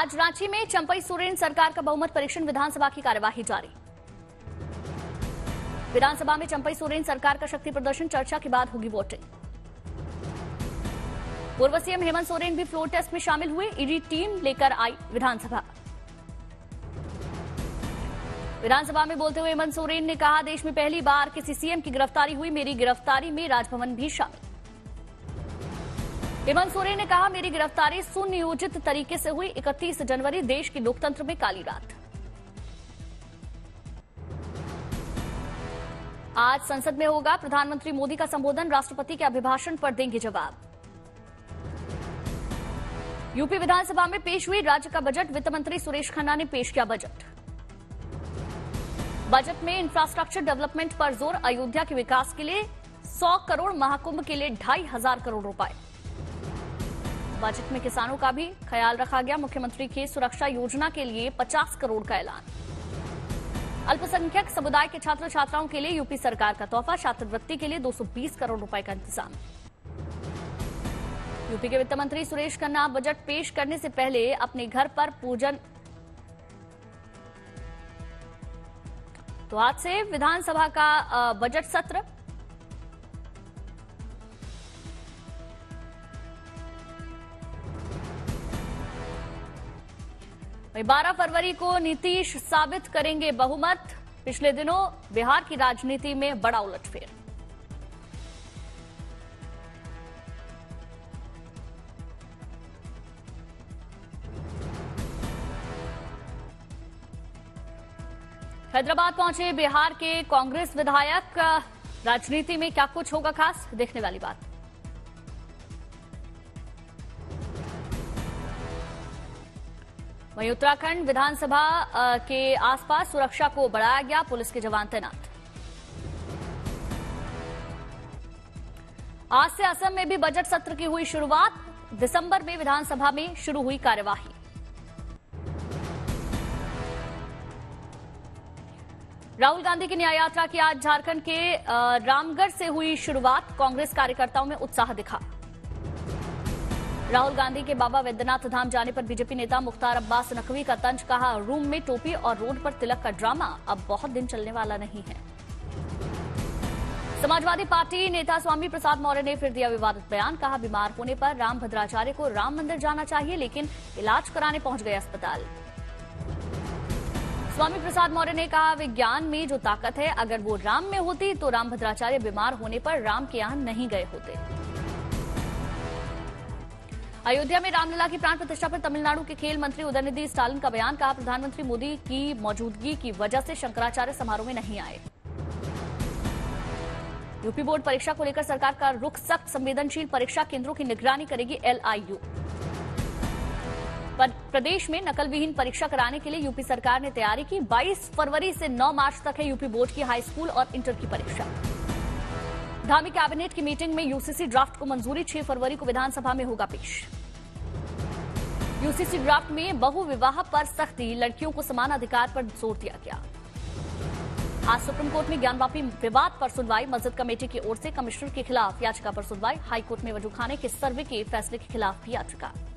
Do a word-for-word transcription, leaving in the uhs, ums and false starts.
आज रांची में चंपई सोरेन सरकार का बहुमत परीक्षण विधानसभा की कार्यवाही जारी। विधानसभा में चंपई सोरेन सरकार का शक्ति प्रदर्शन, चर्चा के बाद होगी वोटिंग। पूर्व सीएम हेमंत सोरेन भी फ्लोर टेस्ट में शामिल हुए, ईडी टीम लेकर आई विधानसभा। विधानसभा में बोलते हुए हेमंत सोरेन ने कहा, देश में पहली बार किसी सीएम की गिरफ्तारी हुई, मेरी गिरफ्तारी में राजभवन भी शामिल। हेमंत सोरेन ने कहा, मेरी गिरफ्तारी सुनियोजित तरीके से हुई, इकतीस जनवरी देश के लोकतंत्र में काली रात। आज संसद में होगा प्रधानमंत्री मोदी का संबोधन, राष्ट्रपति के अभिभाषण पर देंगे जवाब। यूपी विधानसभा में पेश हुई राज्य का बजट, वित्त मंत्री सुरेश खन्ना ने पेश किया बजट। बजट में इंफ्रास्ट्रक्चर डेवलपमेंट पर जोर, अयोध्या के विकास के लिए सौ करोड़, महाकुंभ के लिए ढाई हजार करोड़ रुपए। बजट में किसानों का भी ख्याल रखा गया, मुख्यमंत्री की सुरक्षा योजना के लिए पचास करोड़ का ऐलान। अल्पसंख्यक समुदाय के छात्र छात्राओं के लिए यूपी सरकार का तोहफा, छात्रवृत्ति के लिए दो सौ बीस करोड़ रुपए का इंतजाम। यूपी के वित्त मंत्री सुरेश खन्ना बजट पेश करने से पहले अपने घर पर पूजन। तो आज से विधानसभा का बजट सत्र। बारह फरवरी को नीतीश साबित करेंगे बहुमत। पिछले दिनों बिहार की राजनीति में बड़ा उलटफेर। हैदराबाद पहुंचे बिहार के कांग्रेस विधायक, राजनीति में क्या कुछ होगा खास, देखने वाली बात। वहीं उत्तराखंड विधानसभा के आसपास सुरक्षा को बढ़ाया गया, पुलिस के जवान तैनात। आज से असम में भी बजट सत्र की हुई शुरुआत, दिसंबर में विधानसभा में शुरू हुई कार्यवाही। राहुल गांधी की न्याय यात्रा की आज झारखंड के रामगढ़ से हुई शुरुआत, कांग्रेस कार्यकर्ताओं में उत्साह दिखा। राहुल गांधी के बाबा वैद्यनाथ धाम जाने पर बीजेपी नेता मुख्तार अब्बास नकवी का तंज, कहा, रूम में टोपी और रोड पर तिलक का ड्रामा अब बहुत दिन चलने वाला नहीं है। समाजवादी पार्टी नेता स्वामी प्रसाद मौर्य ने फिर दिया विवादित बयान, कहा, बीमार होने पर राम भद्राचार्य को राम मंदिर जाना चाहिए, लेकिन इलाज कराने पहुंच गए अस्पताल। स्वामी प्रसाद मौर्य ने कहा, विज्ञान में जो ताकत है, अगर वो राम में होती तो राम भद्राचार्य बीमार होने पर राम के यहां नहीं गए होते। अयोध्या में रामलला की प्राण प्रतिष्ठा पर तमिलनाडु के खेल मंत्री उदयनिधि स्टालिन का बयान, कहा, प्रधानमंत्री मोदी की मौजूदगी की वजह से शंकराचार्य समारोह में नहीं आए। यूपी बोर्ड परीक्षा को लेकर सरकार का रुख सख्त, संवेदनशील परीक्षा केंद्रों की निगरानी करेगी एलआईयू। प्रदेश में नकल विहीन परीक्षा कराने के लिए यूपी सरकार ने तैयारी की, बाईस फरवरी से नौ मार्च तक है यूपी बोर्ड की हाई स्कूल और इंटर की परीक्षा। धामी कैबिनेट की मीटिंग में यूसीसी ड्राफ्ट को मंजूरी, छह फरवरी को विधानसभा में होगा पेश। यूसीसी ड्राफ्ट में बहु विवाह पर सख्ती, लड़कियों को समान अधिकार पर जोर दिया गया। आज सुप्रीम कोर्ट में ज्ञानवापी विवाद पर सुनवाई, मस्जिद कमेटी की ओर से कमिश्नर के खिलाफ याचिका पर सुनवाई, हाईकोर्ट में वजूखाने के सर्वे के फैसले के खिलाफ भी याचिका।